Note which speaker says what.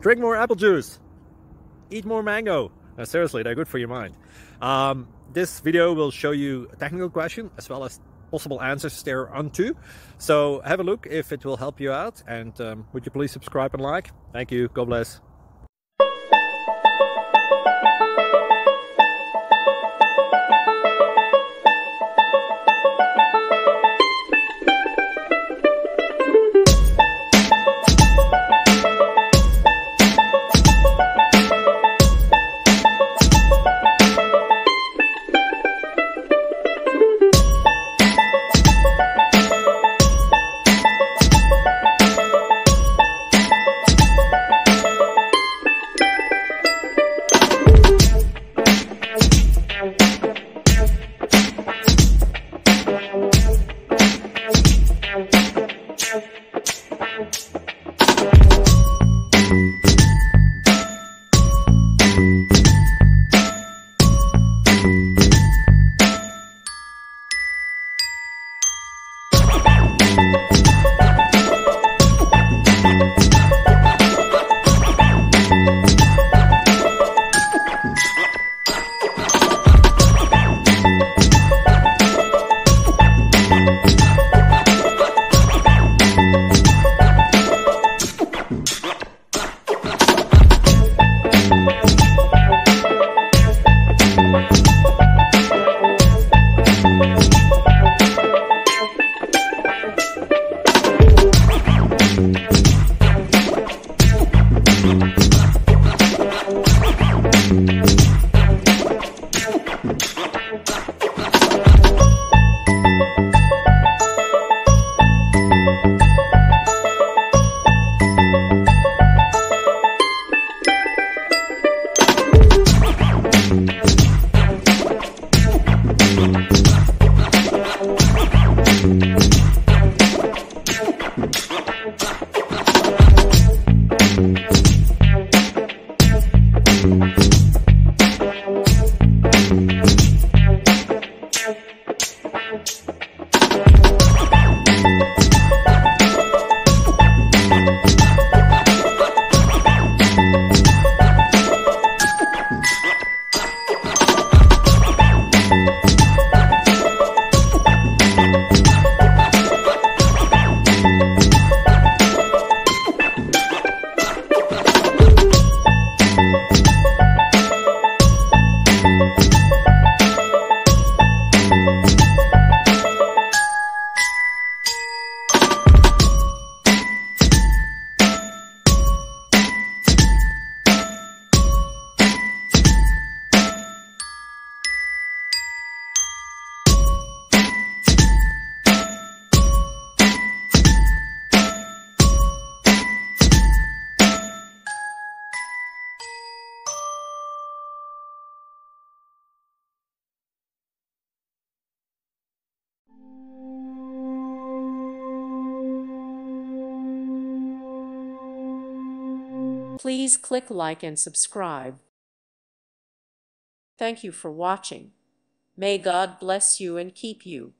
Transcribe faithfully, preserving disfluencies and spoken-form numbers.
Speaker 1: drink more apple juice, eat more mango. No, seriously, they're good for your mind. Um, this video will show you a technical question as well as possible answers thereunto. So have a look if it will help you out, and um, would you please subscribe and like? Thank you. God bless.
Speaker 2: Please click like and subscribe. Thank you for watching. May God bless you and keep you.